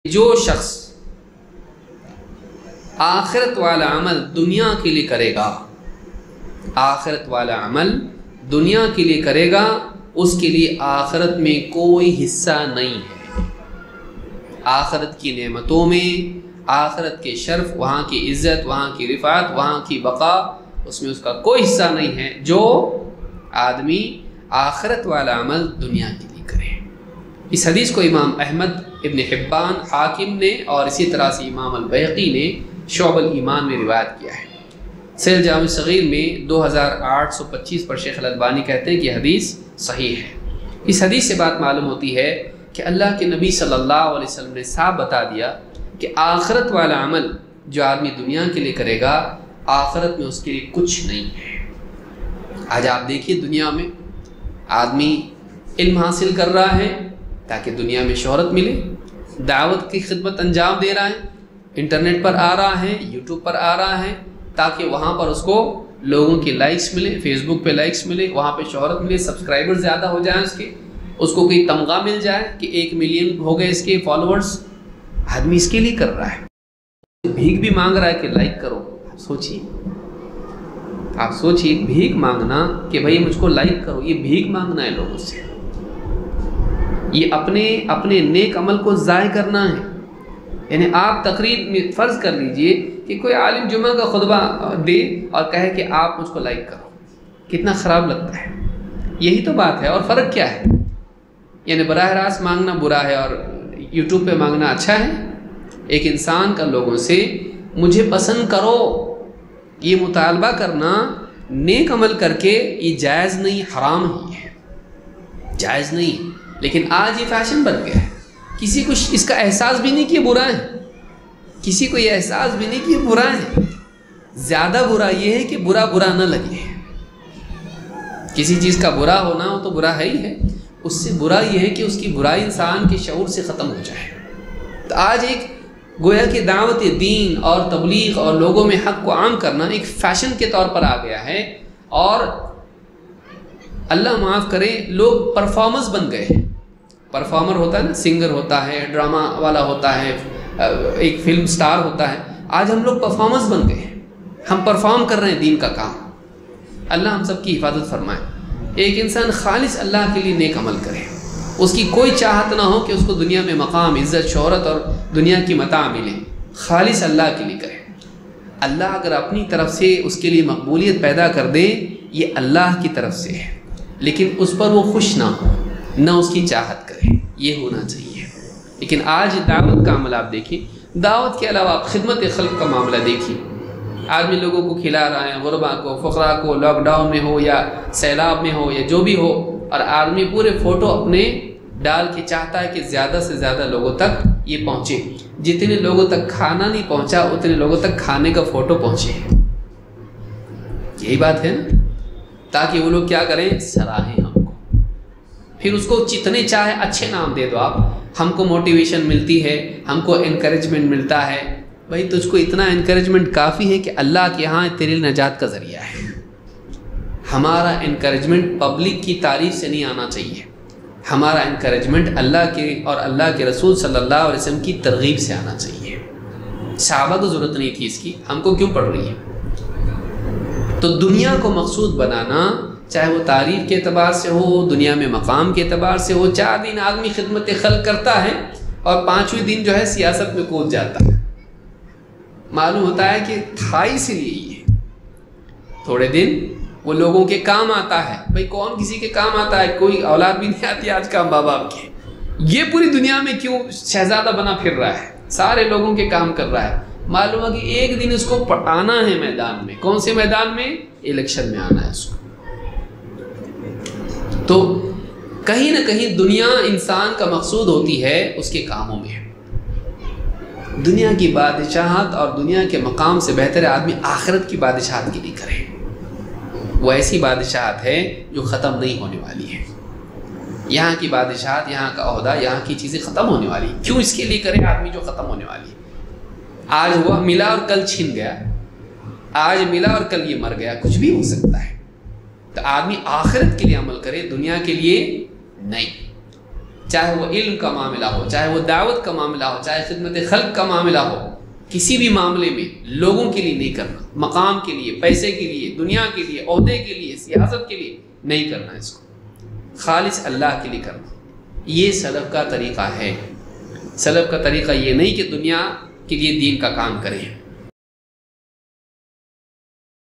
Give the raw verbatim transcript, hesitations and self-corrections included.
جو شخص آخرت والا عمل دنیا کے لیے کرے گا آخرت والا عمل دنیا کے لیے کرے گا اس کے لیے آخرت میں کوئی حصہ نہیں ہے۔ آخرت کی نعمتوں میں، آخرت کے شرف، وہاں کی عزت، وہاں کی رفعت، وہاں کی بقا، اس میں اس کا کوئی حصہ نہیں ہے جو آدمی آخرت والا عمل دنیا کے لیے کرے۔ اس حدیث کو امام احمد، ابن حبان، حاکم نے اور اسی طرح سے امام البیہقی نے شعب الایمان میں روایت کیا ہے۔ صحیح جامع صغیر میں دو ہزار آٹھ سو پچیس پر شیخ الالبانی کہتے ہیں کہ حدیث صحیح ہے۔ اس حدیث سے بات معلوم ہوتی ہے کہ اللہ کے نبی صلی اللہ علیہ وسلم نے صاف بتا دیا کہ آخرت والا عمل جو آدمی دنیا کے لیے کرے گا آخرت میں اس کے لیے کچھ نہیں ہے۔ آج آپ دیکھیے دنیا میں آدمی علم حاصل کر رہا ہے تاکہ دنیا میں شہرت ملے، دعوت کی خدمت انجام دے رہا ہے، انٹرنیٹ پر آ رہا ہے، یوٹیوب پر آ رہا ہے تاکہ وہاں پر اس کو لوگوں کی لائکس ملے، فیس بک پہ لائکس ملے، وہاں پہ شہرت ملے، سبسکرائبر زیادہ ہو جائیں، اس کے اس کو کوئی تمغہ مل جائے کہ ایک ملین ہو گئے اس کے فالوورز۔ آدمی اس کے لیے کر رہا ہے، بھیک بھی مانگ رہا ہے کہ لائک کرو۔ آپ سوچیے آپ سوچیے بھیک مانگنا کہ بھائی مجھ کو لائک کرو، یہ بھیک مانگنا ہے لوگوں سے، یہ اپنے اپنے نیک عمل کو ضائع کرنا ہے۔ یعنی آپ تقریر میں فرض کر لیجئے کہ کوئی عالم جمعہ کا خطبہ دے اور کہے کہ آپ مجھ کو لائک کرو، کتنا خراب لگتا ہے۔ یہی تو بات ہے، اور فرق کیا ہے؟ یعنی براہ راست مانگنا برا ہے اور یوٹیوب پہ مانگنا اچھا ہے؟ ایک انسان کا لوگوں سے مجھے پسند کرو یہ مطالبہ کرنا نیک عمل کر کے یہ جائز نہیں، حرام ہی ہے، جائز نہیں۔ لیکن آج یہ فیشن بن گیا ہے، کسی کو اس کا احساس بھی نہیں کہ برا ہے، کسی کو یہ احساس بھی نہیں کہ برا ہے۔ زیادہ برا یہ ہے کہ برا برا نہ لگے۔ کسی چیز کا برا ہونا ہو تو برا ہے ہی ہے، اس سے برا یہ ہے کہ اس کی برائی انسان کے شعور سے ختم ہو جائے۔ تو آج ایک گویا کہ دعوت دین اور تبلیغ اور لوگوں میں حق کو عام کرنا ایک فیشن کے طور پر آ گیا ہے، اور اللہ معاف کرے لوگ پرفارمرز بن گئے ہیں۔ پرفارمر ہوتا ہے نا، سنگر ہوتا ہے، ڈرامہ والا ہوتا ہے، ایک فلم سٹار ہوتا ہے۔ آج ہم لوگ پرفارمرز بن گئے ہیں، ہم پرفارم کر رہے ہیں دین کا کام۔ اللہ ہم سب کی حفاظت فرمائے۔ ایک انسان خالص اللہ کے لیے نیک عمل کرے، اس کی کوئی چاہت نہ ہو کہ اس کو دنیا میں مقام، عزت، شہرت اور دنیا کی متاع ملے، خالص اللہ کے لیے کرے۔ اللہ اگر اپنی طرف سے اس کے لیے مقبولیت پیدا کر دے یہ اللہ کی طرف سے ہے، لیکن اس پر وہ خوش نہ ہو، نہ اس کی چاہت کرے، یہ ہونا چاہیے۔ لیکن آج دعوت کا عمل آپ دیکھیں، دعوت کے علاوہ آپ خدمت خلق کا معاملہ دیکھیں۔ آدمی لوگوں کو کھلا رہا ہے، غربا کو، فقراء کو، لاک ڈاؤن میں ہو یا سیلاب میں ہو یا جو بھی ہو، اور آدمی پورے فوٹو اپنے ڈال کے چاہتا ہے کہ زیادہ سے زیادہ لوگوں تک یہ پہنچے۔ جتنے لوگوں تک کھانا نہیں پہنچا اتنے لوگوں تک کھانے کا فوٹو پہنچے۔ یہی بات ہے نا، تاکہ وہ لوگ کیا کریں، سراہیں ہم کو، پھر اس کو جتنے چاہے اچھے نام دے دو آپ، ہم کو موٹیویشن ملتی ہے، ہم کو انکریجمنٹ ملتا ہے۔ بھائی تجھ کو اتنا انکریجمنٹ کافی ہے کہ اللہ کے ہاں تیرے نجات کا ذریعہ ہے۔ ہمارا انکریجمنٹ پبلک کی تعریف سے نہیں آنا چاہیے، ہمارا انکریجمنٹ اللہ کے اور اللہ کے رسول صلی اللہ علیہ وسلم کی ترغیب سے آنا چاہیے۔ صحابہ کو ضرورت نہیں تھی اس کی، ہم کو کیوں پڑ رہی ہے؟ تو دنیا کو مقصود بنانا، چاہے وہ تعریف کے اعتبار سے ہو، دنیا میں مقام کے اعتبار سے ہو۔ چار دن آدمی خدمت خلق کرتا ہے اور پانچویں دن جو ہے سیاست میں کود جاتا ہے، معلوم ہوتا ہے کہ تھا اس لیے یہ تھوڑے دن وہ لوگوں کے کام آتا ہے۔ بھائی کون کسی کے کام آتا ہے؟ کوئی اولاد بھی نہیں آتی آج کا ماں باپ کے، یہ پوری دنیا میں کیوں شہزادہ بنا پھر رہا ہے، سارے لوگوں کے کام کر رہا ہے۔ معلوم ہے کہ ایک دن اس کو آنا ہے میدان میں۔ کون سے میدان میں؟ الیکشن میں آنا ہے اس کو۔ تو کہیں نہ کہیں دنیا انسان کا مقصود ہوتی ہے اس کے کاموں میں۔ دنیا کی بادشاہت اور دنیا کے مقام سے بہتر ہے آدمی آخرت کی بادشاہت کے لیے کرے۔ وہ ایسی بادشاہت ہے جو ختم نہیں ہونے والی ہے۔ یہاں کی بادشاہت، یہاں کا عہدہ، یہاں کی چیزیں ختم ہونے والی ہیں۔ کیوں اس کے لیے کرے آدمی جو ختم ہونے والی ہے؟ آج وہ ملا اور کل چھن گیا، آج ملا اور کل یہ مر گیا، کچھ بھی ہو سکتا ہے۔ تو آدمی آخرت کے لیے عمل کرے، دنیا کے لیے نہیں۔ چاہے وہ علم کا معاملہ ہو، چاہے وہ دعوت کا معاملہ ہو، چاہے خدمت خلق کا معاملہ ہو، کسی بھی معاملے میں لوگوں کے لیے نہیں کرنا، مقام کے لیے، پیسے کے لیے، دنیا کے لیے، عہدے کے لیے، سیاست کے لیے نہیں کرنا، اس کو خالص اللہ کے لیے کرنا۔ یہ سلف کا طریقہ ہے۔ سلف کا طریقہ یہ نہیں کہ دنیا کے لیے دین کا کام کریں۔